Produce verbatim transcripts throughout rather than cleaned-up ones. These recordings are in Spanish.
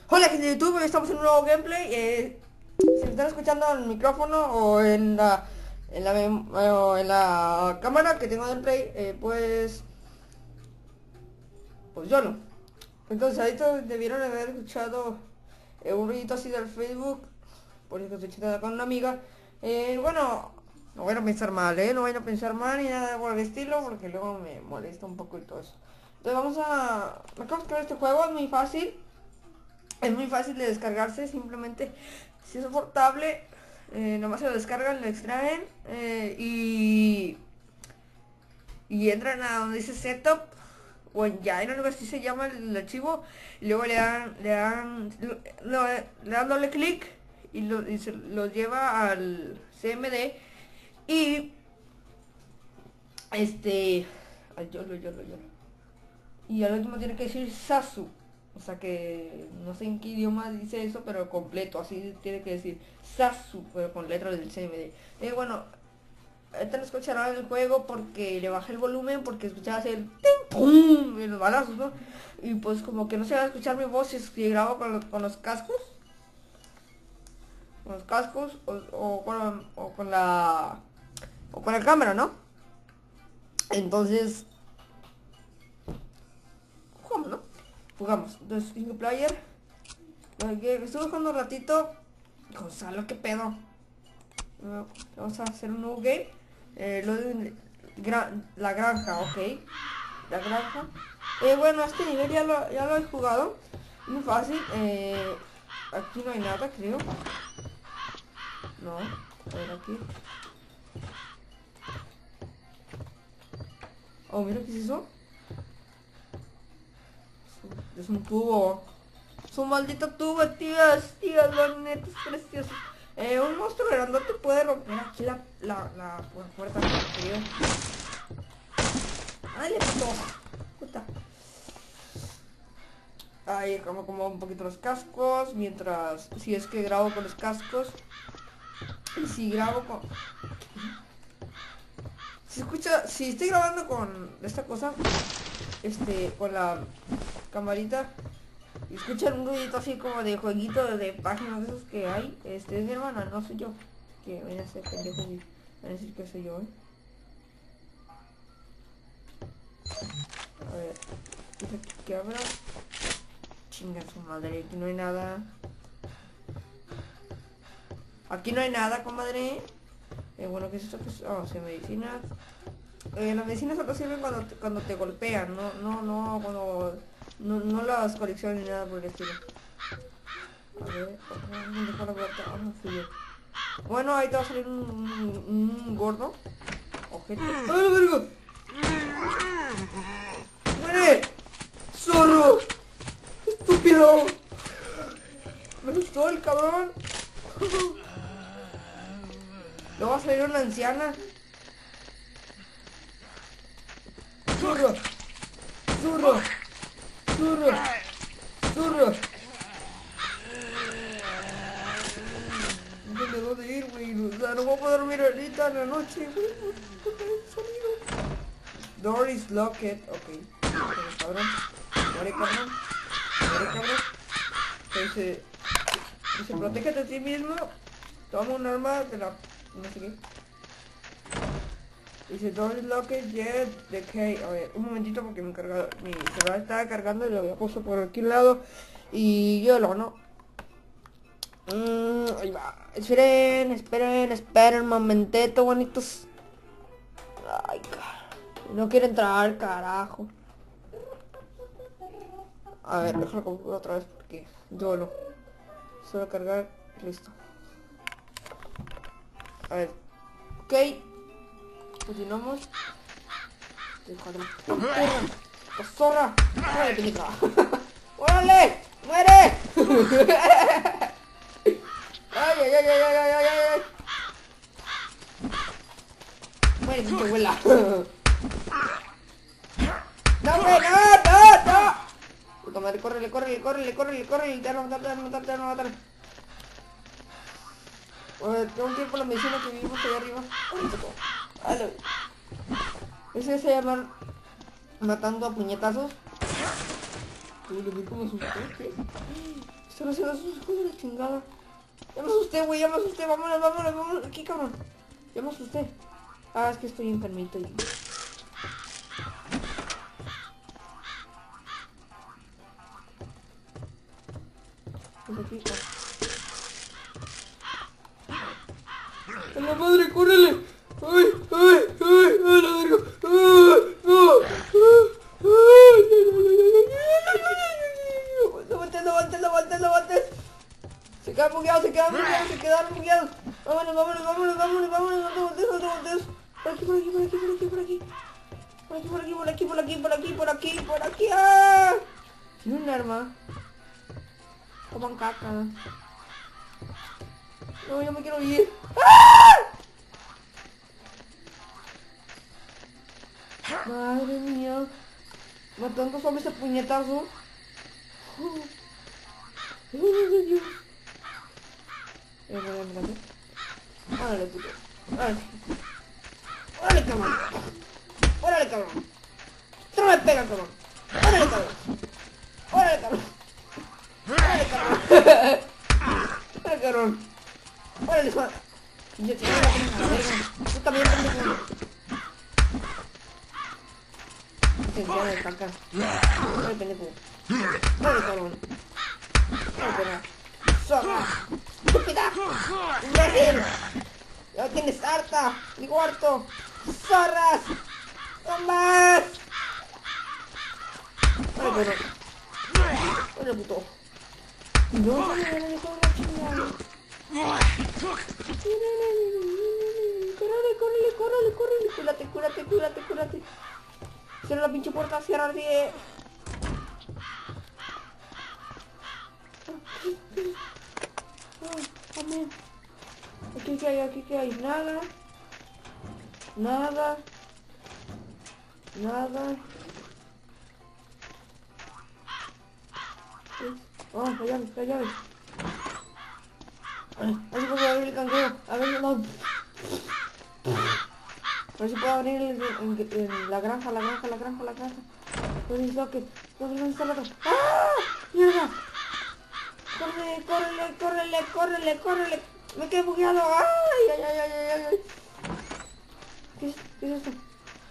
Hola gente de YouTube, hoy estamos en un nuevo gameplay. eh, Si me están escuchando en el micrófono o en la en la, mem- o en la cámara que tengo del play, eh, pues pues yo no. Entonces ahorita debieron haber escuchado eh, un ruidito así del Facebook, por eso estoy chateando con una amiga. Eh, bueno, no vayan a pensar mal, eh, no vayan a pensar mal ni nada por el estilo, porque luego me molesta un poco y todo eso. Entonces vamos a... Me acabo de descargar este juego, es muy fácil. Es muy fácil de descargarse, simplemente si es portable, eh, nomás se lo descargan, lo extraen eh, y, y entran a donde dice setup o en ya, en algo así se llama el, el archivo, y luego le dan, le dan, lo- le dan doble clic y, lo, y se lo lleva al C M D y este, al YOLO, YOLO, YOLO. Y al último tiene que decir Sasu. O sea que no sé en qué idioma dice eso, pero completo. Así tiene que decir Sasu, pero con letras del C M D. Y bueno, ahorita no escucharán el juego porque le bajé el volumen, porque escuchaba hacer ¡ting! ¡Pum! En los balazos, ¿no? Y pues como que no se va a escuchar mi voz si es que grabo con los, con los cascos. Con los cascos o, o, con, o con la... o con la cámara, ¿no? Entonces... jugamos, ¿no? Jugamos. Entonces, single player. Estuve jugando un ratito. Gonzalo, qué pedo. Uh, Vamos a hacer un nuevo game. Eh, lo de gra- la granja, ok. La granja. Eh, bueno, este nivel ya lo, ya lo he jugado. Muy fácil. Eh, aquí no hay nada, creo. No. A ver, aquí. Oh, mira, ¿qué es eso? Es un tubo. Es un maldito tubo, tías, tías, los netos preciosos. Eh, un monstruo grandote puede romper aquí la, la, la puerta, creo. Ay, le puto. Puta. Ahí como, como un poquito los cascos, mientras, si es que grabo con los cascos. Y si grabo con... Si escucha, si estoy grabando con esta cosa, este, con la camarita, y escuchan un ruidito así como de jueguito de páginas de esos que hay, este es mi hermana, no soy yo. Que vayan a ser pendejos y van a decir que soy yo, ¿eh? A ver, dice que abra. Chinga su madre, aquí no hay nada. Aquí no hay nada, comadre. Eh, bueno, ¿qué es esto? ¿Qué es? Oh, sí, medicinas. Eh, las medicinas solo sirven cuando te, cuando te golpean, no, no, no, cuando... No, no las colecciones ni nada por el estilo. A ver, ¿dónde fue la puerta? Ah, no fui yo. Bueno, ahí te va a salir un, un, un gordo. Ojete. ¡Ay, verga! ¡Muere! ¡Zorro! ¡Estúpido! Me asustó el cabrón. Luego va a salir una anciana. ¡Zurro! ¡Zurro! ¡Zurro! ¡Zurro! No sé de dónde ir, güey. O sea, no voy a poder dormir ahorita en la noche, güey. ¿Por qué el sonido? Door is locked. Ok. Muere, cabrón. Muere, cabrón. Muere, cabrón. Que dice... Dice, protégete a ti mismo. Toma un arma de la... no sé qué. Dice, door is locked, yet the key. A ver, un momentito porque mi, carga... mi celular estaba cargando y lo había puesto por aquí al lado. Y yo lo no. Mm, ahí va. Esperen, esperen, esperen un momenteto, bonitos. Ay, cara. No quiere entrar, carajo. A ver, déjalo comprar otra vez porque yo lo... Solo cargar, listo. A ver. Ok. Continuamos. ¡Corran! ¡La zorra! ¡Órale, pendeja! ¡Órale! ¡Muere! ¡Ay, ay, ay, ay, ay, ay, ay, ay! ¡Muere, pinche abuela! ¡No, güey! ¡No, no, no! Puta madre, córrele, córrele, córrele, córrele, córrele. Te van a matar, te van a matar, te van a matar. A ver, tengo que ir por la medicina que vivimos allá arriba. ¡Vale! Ese se llama matando a puñetazos. Uy, le vi como asustó, ¿qué? Están haciendo sus hijos de la chingada. Ya me asusté, güey, ya me asusté. Vámonos, vámonos, vámonos. Aquí, cabrón. Ya me asusté. Ah, es que estoy enfermito y... Pues aquí, ¡a la madre, córrele! ¡Ay, ay, ay! ¡A la verga! ¡Ay, no! ¡No voltees, no voltees, no voltees, no voltees! Se quedan bugueados, se quedan bugueados, se quedaron bugueados. Vámonos, vámonos, vámonos, vámonos, vámonos, no te voltees, no te voltees. Por aquí, por aquí, por aquí, por aquí, por aquí. Por aquí, por aquí, por aquí, por aquí, por aquí, por aquí, por aquí. ¡Ah! Tiene un arma. Coman caca. No, yo me quiero ir. ¡Ah! Madre mía. Matando zombies a puñetazo. Oh. ¡Ay, Dios! Eh, mira, mira, mira. Órale, puto. Órale. Órale, cabrón. Órale, cabrón. Tú no me pegas, cabrón. Órale, cabrón. Órale, cabrón. Órale, cabrón. Órale, cabrón. Órale, hijo. Yo te voy a poner a la verga. Tú también, pendejo. Se entiende de caca. Órale, pendejo. Órale, cabrón. Órale, perra. Zorra. Estúpida. Imbécil. Ya tienes harta. Digo harto. Zorras. No más. Órale, perro. Órale, puto. No, no, no, no, la chingada. Córrele, córrele, córrele, córrele. Cúrate, cúrate, cúrate, cúrate. Cierra la pinche puerta, cierra de... Oh, amén. Aquí que hay, aquí que hay. Nada. Nada. Nada. Oh, la llave, la llave. A ver si puedo abrir el cangrejo. A ver, no. A ver si puedo abrir el, el, el, la granja, la granja, la granja, la granja. ¿Dónde está que? ¿Dónde está la granja? ¡Ah! ¡Mierda! ¡Córrele, córrele, córrele, córrele, córrele! ¡Me quedé bugueado! ¡Ay, ay, ay, ay, ay, ay! ¿Qué es, ¿Qué es esto?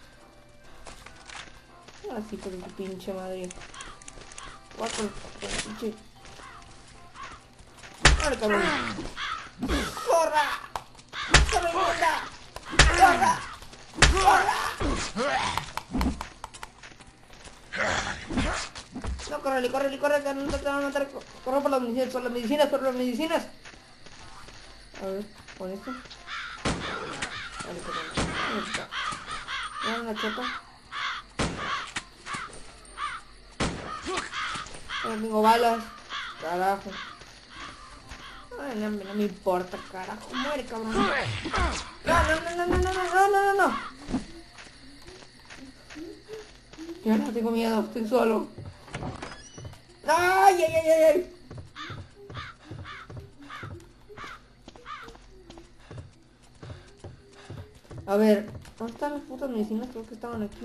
Así por tu pinche madre. Voy con el pinche. ¡Vale, cabrón! ¡Zorra! ¡Zorra inmunda! ¡Zorra! ¡Zorra! No, córrele, córrele, córrele, que no te van a matar. Corre por las medicinas, por las medicinas, por las medicinas. A ver, con esto. Vale, cabrón. Ahí está. Dame una chota. No tengo balas. Carajo. Ay, no, no me importa, carajo. Muere, cabrón. No, no, no, no, no, no, no, no, no, no. Ya no tengo miedo, estoy solo. Ay, ay, ay, ay, ay. A ver, ¿dónde están las putas medicinas? Creo que estaban aquí.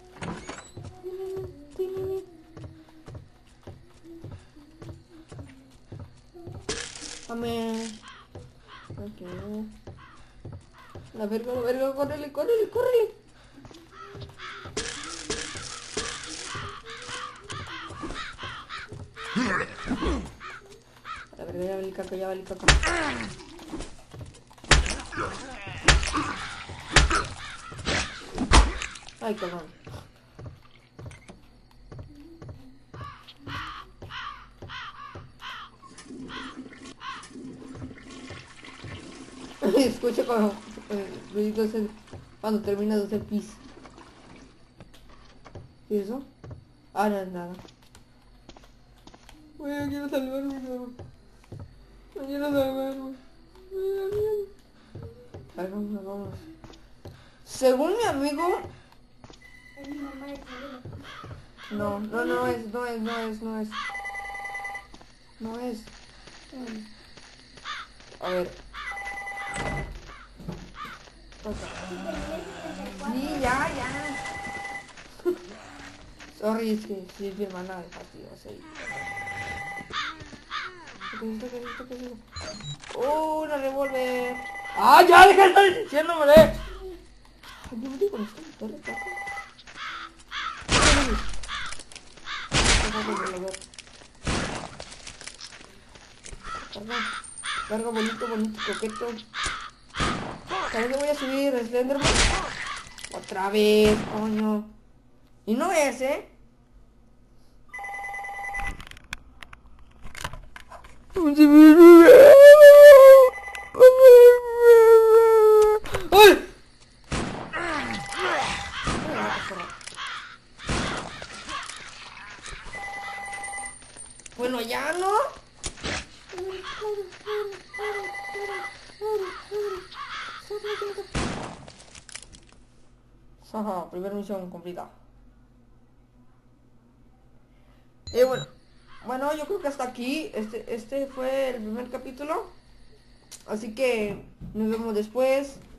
Amén. Ok. La verga, la verga, córrele, córrele, córrele. La verga, ya vale caca, ya vale caca. Ay, cabrón. Escucha cuando eh, cuando terminas de hacer pis. ¿Y eso? Ah, no es nada. Uy, yo quiero salvarme, no. No quiero salvarme. A ver, vamos, vamos. Según mi amigo... No, no, no es, no es, no es, no es. No es. A ver. Sí, ya, ya. Sorry, es que sí es mi hermana de fastidio, sí. ¡Oh, una revólver! ¡Ah, ya! ¡Deja de estar diciéndome! ¡Ay, yo me digo con esto! ¿Qué le pasa? Carga, carga bonito, bonito, coqueto. ¿Sabes que voy a subir Slenderman? Otra vez, coño. Y no es, ¿eh? ¡Ay! Bueno, ya no. Ajá, primera misión cumplida. Eh, bueno, bueno, yo creo que hasta aquí. Este, este fue el primer capítulo. Así que nos vemos después.